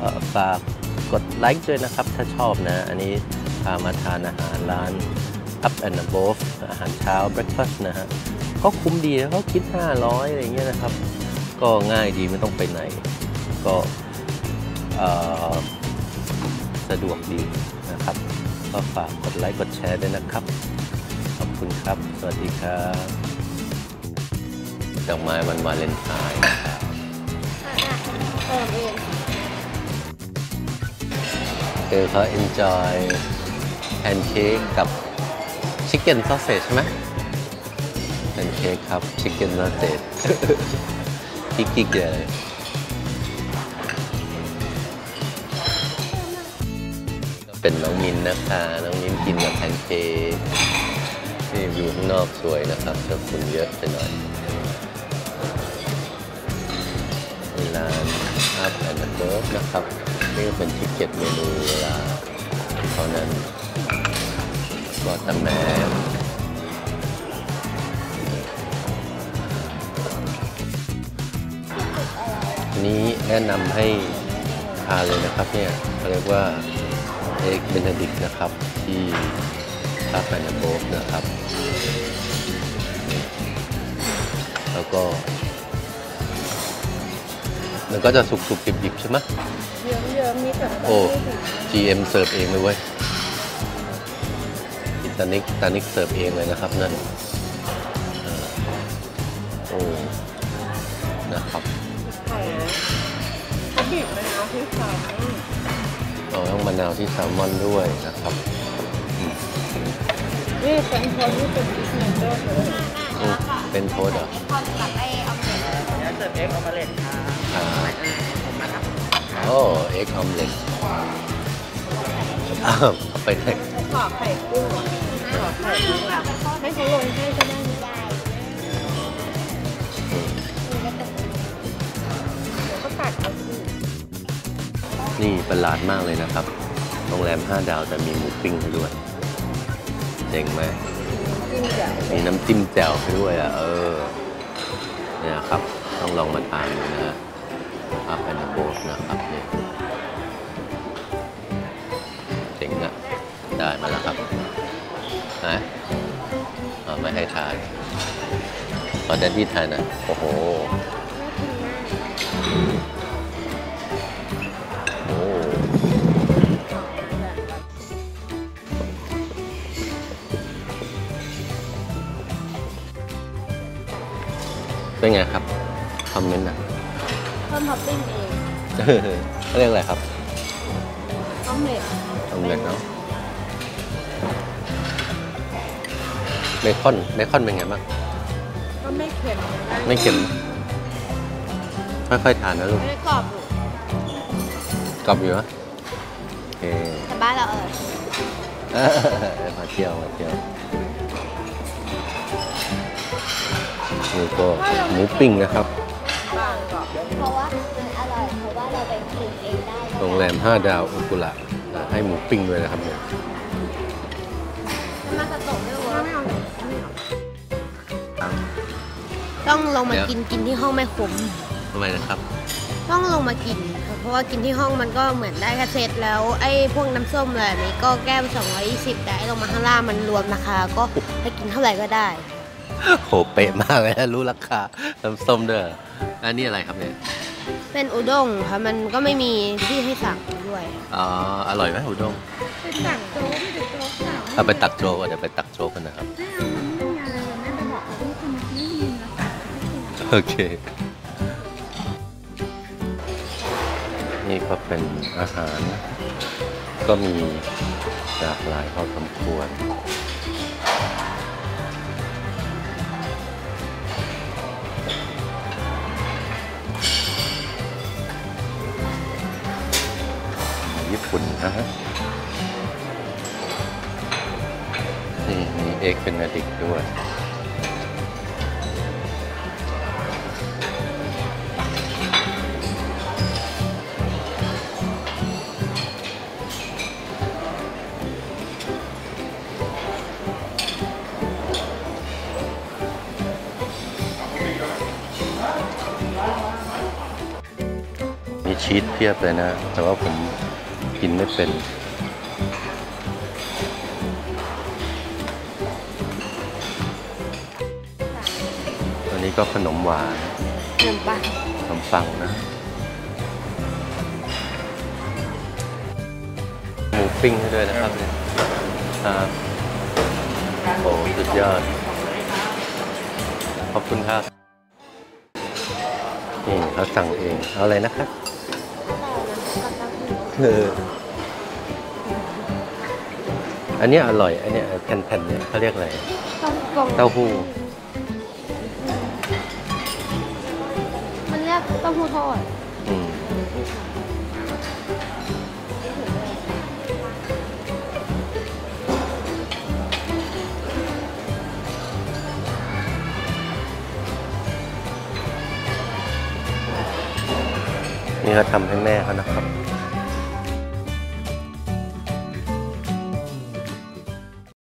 ฝากกดไลค์ด้วยนะครับถ้าชอบนะอันนี้พามาทานอาหารร้าน Up and Above อาหารเช้า breakfast นะฮะก็คุ้มดีนะเขาคิด500อะไรเงี้ยนะครับก็ง่ายดีไม่ต้องไปไหนก็สะดวกดีนะครับก็ฝากกดไลค์กดแชร์ด้วยนะครับขอบคุณครับสวัสดีครับดอกไม้วันวาเลนไทน์นะครับคือเขา enjoy แพนเค้กกับชิคเก้นซอสเซจใช่ไหมแพนเค้กครับชิคเก้นซอสเซจกิ๊กๆเลยก็เป็นน้องมินนะคะน้องมินกินกับแพนเค้กนี่อยู่ข้างนอกสวยนะครับแต่ฝุ่นเยอะไปหน่อยร้าน Up and Above นะครับนี่ก็เป็นทิเก็ตเมนูเวลาเท่านั้นบอตแมนอันนี้แนะนำให้ทานเลยนะครับเนี่ยเขาเรียกว่าเอ็กเบนเดดิกนะครับที่ Up and Above นะครับแล้วก็มันก็จะสุกๆดิบๆใช่ไหมเยิ้มๆนี่แบบโอ้ GM เสิร์ฟเองเลยเว้ยตานิกเสิร์ฟเองเลยนะครับนั่นโอ้นะครับไข่เขาบีบมะนาวที่แซลมอนต้องมะนาวที่แซลมอนด้วยนะครับนี่เป็นโทสที่เป็นซิกเนเจอร์เลยเป็นโทสเหรอกับไอออมเล็ตเนี่ยเสิร์ฟเอ็กออมเล็ตค่ะผมมาครับโอ้เอ็กออมเล็ตไปไหนขอไข่กุ้งขอไข่กุ้งอ่ะให้เขาลงให้ก็ได้ไม่ได้เดี๋ยวก็ตัดเอาสินี่ประหลาดมากเลยนะครับโรงแรม5 ดาวแต่มีหมูปิ้งให้ด้วยเจ๋งไหมมีน้ำจิ้มแจ่วให้ด้วยอ่ะเนี่ยครับต้องลองมาทานดูนะ Up and Above นะครับเนี่ยเจ๋งอ่ะได้มาแล้วครับนะไม่ให้ทานตอนนั้นที่ทานอ่ะโอ้โหเป็นไงครับคอมเมนต์นะเพิ่มท็อปปิ้งเองเขาเรียกอะไรครับออมเล็ตเนาะเบคอนเป็นไงบ้างก็ไม่เค็มค่อยๆทานนะลูกไม่กรอบอยู่นะโอเคแต่บ้านเรามาเที่ยวนี่ก็หมูปิ้งนะครับเพราะว่ามันอร่อยเพราะว่าเราไปกินเองได้โรงแรม5 ดาวอุกุระให้หมูปิ้งด้วยนะครับเนี่ยมาสะตกด้วยวะต้องลงมากินที่ห้องไม่คุ้มทำไมนะครับต้องลงมากินเพราะว่ากินที่ห้องมันก็เหมือนได้แค่เซตแล้วไอ้พวกน้ำส้มอะไรนี้ก็แก้ว220แต่ลงมาข้างล่างมันรวมราคาก็ไปกินเท่าไหร่ก็ได้โหเป๊ะมากเลยรู้ราคาน้ำส้มด้วยอันนี้อะไรครับเนี่ยเป็นอุด้งค่ะมันก็ไม่มีที่ให้สั่งด้วยอร่อยไหมอุด้งไปตักโจ๊กเอาไปตักโจ๊กเดี๋ยวไปตักโจ๊กกันนะครับโอเคนี่ก็เป็นอาหารก็มีหลากหลายพอสมควรญี่ปุ่นนะฮะนี่มีเอ็กเป็นอดิกด้วย นมีชีสเพียบเลยนะแต่ว่าผมกินไม่เป็นอันนี้ก็ขนมหวานขนมปังนะหมูปิ้งให้ด้วยนะครับเนี่ยโอ้สุดยอดขอบคุณครับนี่เขาสั่งเองเอาอะไรนะครับอันนี้อร่อยอันนี้แผ่นๆเนี่ยเขาเรียกอะไรเต้าหู้มันเรียกเต้าหู้ทอดนี่เขาทำให้แม่เขานะครับ